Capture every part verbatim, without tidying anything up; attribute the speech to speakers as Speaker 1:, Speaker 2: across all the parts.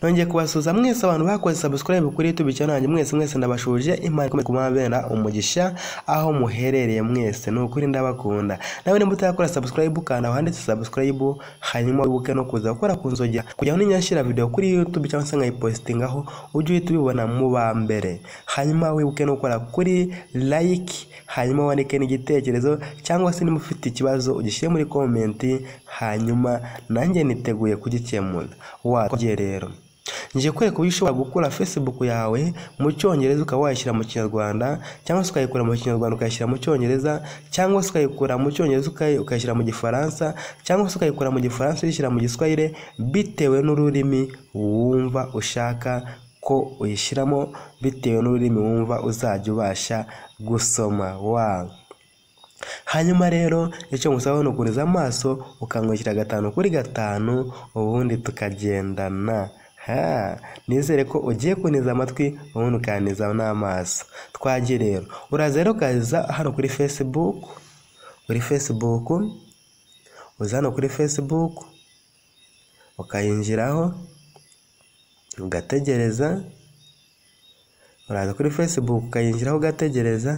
Speaker 1: nongeye kubasuza mwese abantu bakoze subscribe kuri YouTube channel mwese mwese ndabashuje Imana ikomeye kumabera umugisha aho muherereye mwese nukuri ndabakunda nawe nimba utakora subscribe kana wanditse subscribe hanyuma wibuke no kuza gukora kunzogera kugira ngo ninyashira video kuri YouTube cyangwa se ngayipostingaho uje uhita ubibona mu ba mbere hanyuma wibuke no gukora kuri like hanyuma wandike n'igitekerezo cyangwa se nimufite ikibazo ugishyire muri comment hanyuma nanjye niteguye kugikemura waje rero nje kwereka uko ushobora gukora Facebook yawe mu cyongereza ukawayishyira mu Kinyarwanda cyangwa se ukayikora mu Kinyarwanda ukayishyira mu cyongereza cyangwa se ukayikora mu cyongereza ukayishyira mu Gifaransa cyangwa se ukayikora mu Gifaransa uyishyira mu Giswahili bitewe n'ururimi wumva ushaka ko uyishyiramo bitewe n'ururimi wumva uzajya ubasha gusoma wa hanyuma rero icyo musaba no kuriza amaso ukangwikira gatanu kuri gatanu ubundi tukagendana ha nizere ko ugiye kuniza amatwi ubundi ukaniza n'amaso twagiye rero uraza rero kaza hano kuri Facebook kuri Facebook uzana kuri Facebook ukayinjiraho ugategereza uraza kuri Facebook ukayinjiraho ugategereza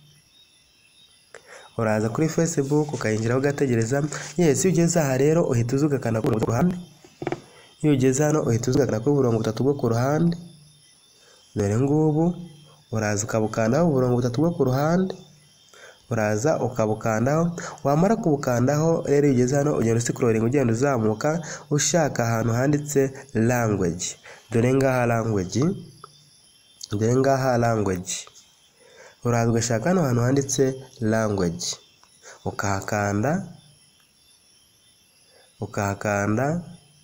Speaker 1: uraza kuri Facebook ukayinjiraho ugategereza yes ugeze aha rero uhita uzugakana ku ruhande iyo ugeze hano uhita uzugakana ku burongo butatu bwo ku ruhande dore ngubu uraza ukabukandaho uburongo butatu bwo ku ruhande uraza ukabukandaho wamara kubukandaho rero ugeze hano ugenda scrolling ugenda uzamuka ushaka ahantu handitse language dore ngaha language dore ngaha language uraza ugashaka hano ahantu handitse language ukahakanda ukahakanda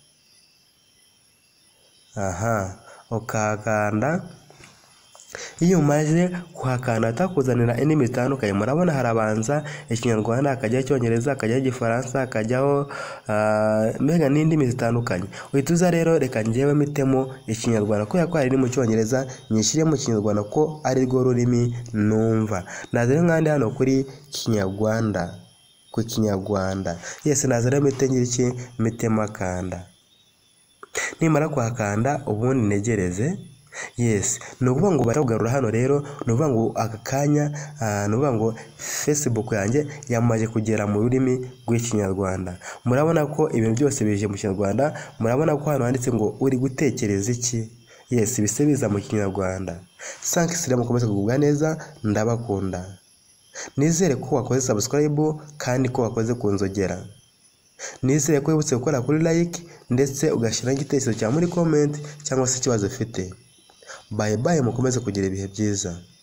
Speaker 1: aha ukahakanda iyo umaze kuhakanda atakuzanira indimi zitandukanye murabona harabanza Ikinyarwanda akajya Icyongereza akajya Igifaransa akajyaho uh, mbega n'indimi zitandukanye uhituza rero reka ngewe mitemo Ikinyarwanda ko yakwa ari mu Cyongereza nyishyire mu Kinyarwanda ko ari rwo rurimi numva nazere nkandi hano kuri Kinyarwanda ku Kinyarwanda yes nazere mitengira iki mitema kanda nimara kuhakanda ubundi negereze yes nuvuga ngo baragarura hano rero nuvuga ngo akakanya uh, nuvuga ngo Facebook yanjye yamaje kugera mu rurimi rw'Ikinyarwanda murabona ko ibintu byose bije mu Kinyarwanda murabona ko hano handitse ngo uri gutekereza iki yes bise biza mu Kinyarwanda sanki sire mukomeze kugubwa neza ndabakunda nizere ko wakoze subscribe kandi ko wakoze kunzogera nizere ko wibutse gukora kuri like ndetse ugashyira igitekerezo cya muri comment cyangwa se ikibazo ufite bye bye mukomeze kugira ibihe byiza.